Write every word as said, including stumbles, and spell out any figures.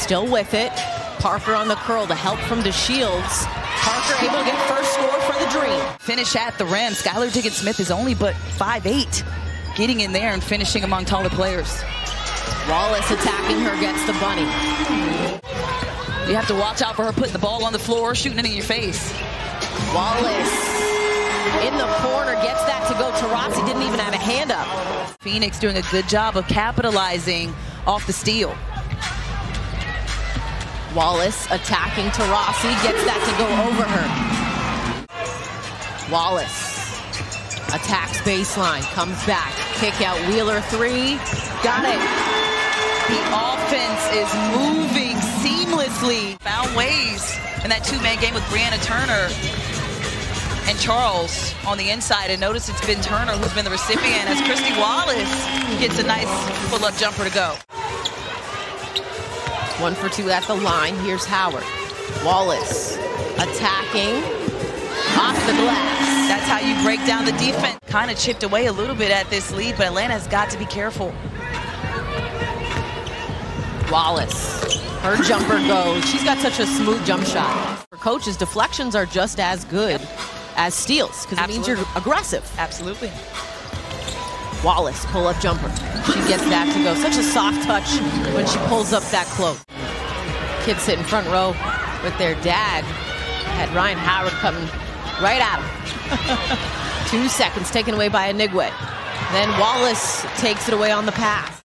still with it. Parker on the curl, the help from DeShields. Parker able to get first score for the Dream. Finish at the rim. Skylar Diggins-Smith is only but five eight. Getting in there and finishing among taller players. Wallace attacking her, gets the bunny. You have to watch out for her putting the ball on the floor, shooting it in your face. Wallace in the corner, gets that to go. Taurasi didn't even have a hand up. Phoenix doing a good job of capitalizing off the steal. Wallace attacking Taurasi, gets that to go over her. Wallace attacks baseline, comes back, kick out, Wheeler three, got it. The offense is moving seamlessly. Found ways in that two-man game with Brianna Turner and Charles on the inside, and notice it's been Turner who's been the recipient as Kristy Wallace gets a nice pull-up jumper to go. One for two at the line. Here's Howard. Wallace attacking off the glass. That's how you break down the defense. Kind of chipped away a little bit at this lead, but Atlanta's got to be careful. Wallace, her jumper goes. She's got such a smooth jump shot. Her coach's deflections are just as good yep. as steals, because it means you're aggressive. Absolutely. Wallace, pull-up jumper. She gets that to go. Such a soft touch when she pulls up that close. Kids sit in front row with their dad. Had Ryan Howard coming right at him. Two seconds taken away by Inigwe. Then Wallace takes it away on the pass.